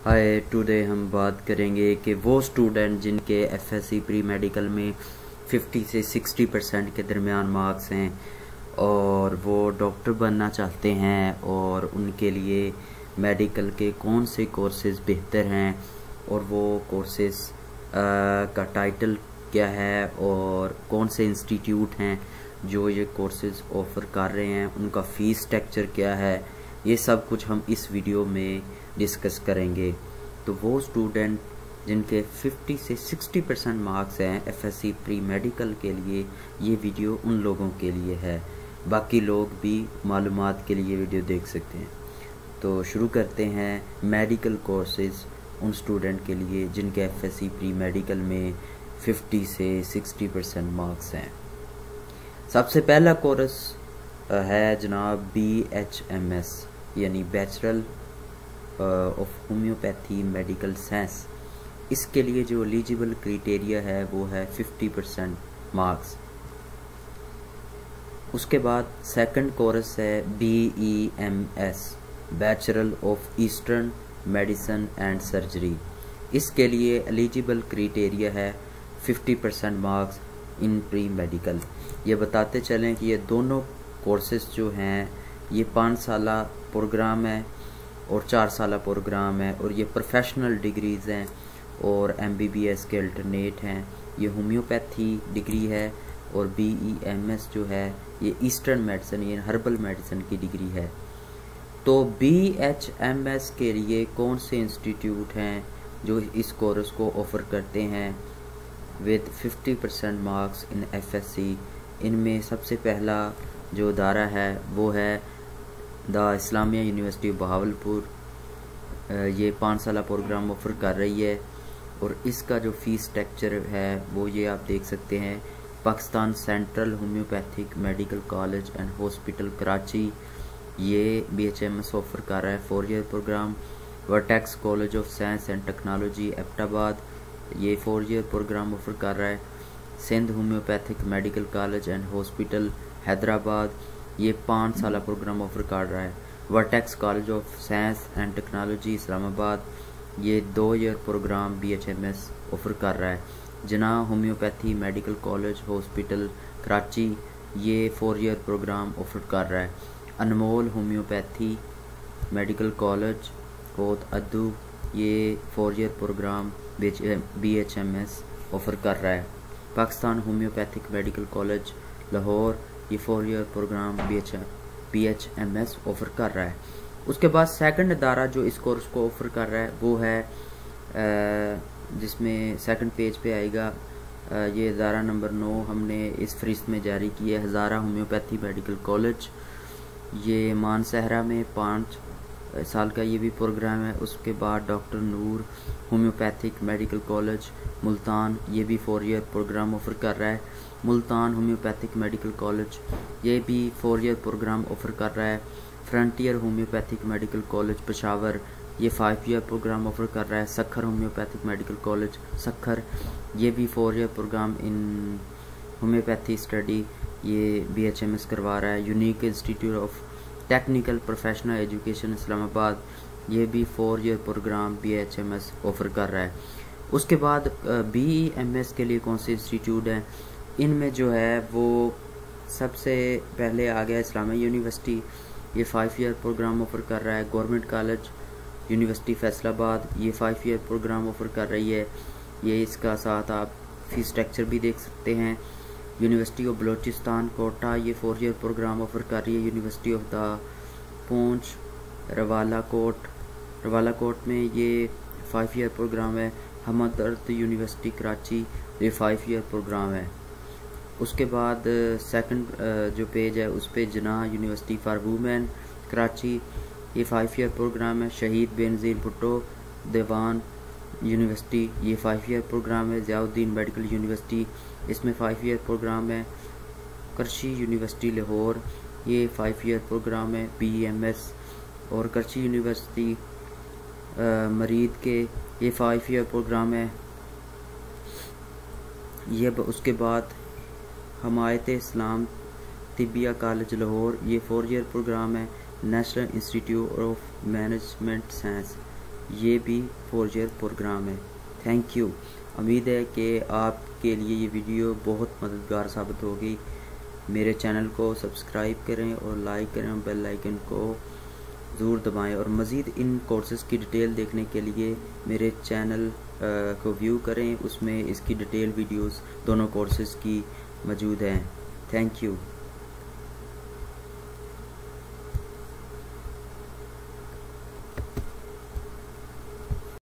हाय, today हम बात करेंगे कि वो स्टूडेंट जिनके एफएससी प्री मेडिकल में 50 से 60% के दरमियान मार्क्स हैं और वो डॉक्टर बनना चाहते हैं और उनके लिए मेडिकल के कौन से कोर्सेज बेहतर हैं और वो कोर्सेज का टाइटल क्या है और कौन से इंस्टीट्यूट हैं जो ये कोर्सेज ऑफ़र कर रहे हैं, उनका फ़ीस स्ट्रक्चर क्या है, ये सब कुछ हम इस वीडियो में डिस्कस करेंगे। तो वो स्टूडेंट जिनके 50 से 60% मार्क्स हैं एफएससी प्री मेडिकल के लिए, ये वीडियो उन लोगों के लिए है। बाकी लोग भी मालूमात के लिए वीडियो देख सकते हैं। तो शुरू करते हैं मेडिकल कोर्सेज उन स्टूडेंट के लिए जिनके एफएससी प्री मेडिकल में 50 से 60% मार्क्स हैं। सबसे पहला कोर्स है जनाब BHMS यानी bachelor of homeopathy medical science. इसके लिए जो एलिजिबल क्राइटेरिया है वो है 50% मार्क्स। उसके बाद सेकंड कोर्स है BEMS bachelor of eastern medicine and surgery. इसके लिए एलिजिबल क्राइटेरिया है 50% मार्क्स इन प्री मेडिकल। ये बताते चलें कि ये दोनों कोर्सेज जो हैं ये 5 साला प्रोग्राम है और 4 साला प्रोग्राम है और ये प्रोफेशनल डिग्रीज़ हैं और MBBS के अल्टरनेट हैं। ये होम्योपैथी डिग्री है और BEMS जो है ये ईस्टर्न मेडिसिन ये हर्बल मेडिसिन की डिग्री है। तो BHMS के लिए कौन से इंस्टीट्यूट हैं जो इस कोर्स को ऑफ़र करते हैं विद 50% मार्क्स इन एफएससी? इनमें सबसे पहला जो अदारा है वो है द इस्लामिया यूनिवर्सिटी बहावलपुर। ये 5 साला प्रोग्राम ऑफ़र कर रही है और इसका जो फ़ीस स्ट्रक्चर है वो ये आप देख सकते हैं। Pakistan central homeopathic medical college and hospital Karachi, ये BHMS ऑफ़र कर रहा है 4 year program. Vertex college of science and technology Abbottabad, ये 4 ईयर प्रोग्राम ऑफ़र कर रहा है। Sindh homeopathic medical college and hospital Hyderabad, ये 5 साला प्रोग्राम ऑफ़र कर रहा है। Vertex college of science and technology Islamabad, ये 2 ईयर प्रोग्राम BHMS ऑफ़र कर रहा है। जना homeopathy medical college hospital Karachi, ये 4 ईयर प्रोग्राम ऑफ़र कर रहा है। अनमोल होम्योपैथी मेडिकल कॉलेज कोत अद्दू, ये 4 ईयर प्रोग्राम BHMS ऑफ़र कर रहा है। Pakistan homeopathic medical college Lahore, ये 4 ईयर प्रोग्राम BHMS ऑफ़र कर रहा है। उसके बाद सेकंड अदारा जो इस कोर्स को ऑफ़र कर रहा है वो है जिसमें सेकंड पेज पे आएगा, ये अदारा नंबर 9 हमने इस फहरिस्त में जारी किया है। हज़ारा होम्योपैथी मेडिकल कॉलेज, ये मानसहरा में 5 साल का ये भी प्रोग्राम है। उसके बाद doctor Noor homeopathic medical college Multan, ये भी 4 ईयर प्रोग्राम ऑफ़र कर रहा है। मुल्तान होम्योपैथिक मेडिकल कॉलेज, ये भी 4 ईयर प्रोग्राम ऑफ़र कर रहा है। Frontier homeopathic medical college Peshawar, ये 5 ईयर प्रोग्राम ऑफ़र कर रहा है। Sukkur homeopathic medical college Sukkur, ये भी 4 year program in homeopathy study ये BHMS करवा रहा है। Unique institute of technical professional education Islamabad, ये भी 4 ईयर प्रोग्राम BHMS ऑफ़र कर रहा है। उसके बाद BEMS के लिए कौन से इंस्टीट्यूट हैं, इनमें जो है वो सबसे पहले आ गया इस्लामिया यूनिवर्सिटी, ये 5 ईयर प्रोग्राम ऑफ़र कर रहा है। गवर्नमेंट कॉलेज यूनिवर्सिटी फैसलाबाद, ये 5 ईयर प्रोग्राम ऑफ़र कर रही है। ये इसका साथ आप फ़ीस स्ट्रक्चर भी देख सकते हैं। यूनिवर्सिटी ऑफ बलोचिस्तान कोटा, ये 4 ईयर प्रोग्राम ऑफ़र कर रही है। यूनिवर्सिटी ऑफ द पूंछ रवालाकोट में ये 5 ईयर प्रोग्राम है। हमदर्द यूनिवर्सिटी कराची, ये 5 ईयर प्रोग्राम है। उसके बाद सेकंड जो पेज है उस पे जना यूनिवर्सिटी फॉर वुमेन कराची, ये 5 ईयर प्रोग्राम है। शहीद बेनज़ीर भुट्टो देवान यूनिवर्सिटी, ये 5 ईयर प्रोग्राम है। ज़ियाउद्दीन मेडिकल यूनिवर्सिटी, इसमें 5 ईयर प्रोग्राम है। करची यूनिवर्सिटी लाहौर, ये 5 ईयर प्रोग्राम है BEMS। और करची यूनिवर्सिटी मरीद के, ये 5 ईयर प्रोग्राम है। ये उसके बाद हमायत इस्लाम तिबिया कॉलेज लाहौर, ये 4 ईयर प्रोग्राम है। National institute of management science, ये भी 4 ईयर प्रोग्राम है। Thank you. उम्मीद है कि आपके लिए ये वीडियो बहुत मददगार साबित होगी। मेरे चैनल को सब्सक्राइब करें और लाइक करें और बेल आइकन को ज़रूर दबाएं, और मज़ीद इन कोर्सेज़ की डिटेल देखने के लिए मेरे चैनल को व्यू करें। उसमें इसकी डिटेल वीडियोस दोनों कोर्सेज़ की मौजूद हैं। Thank you.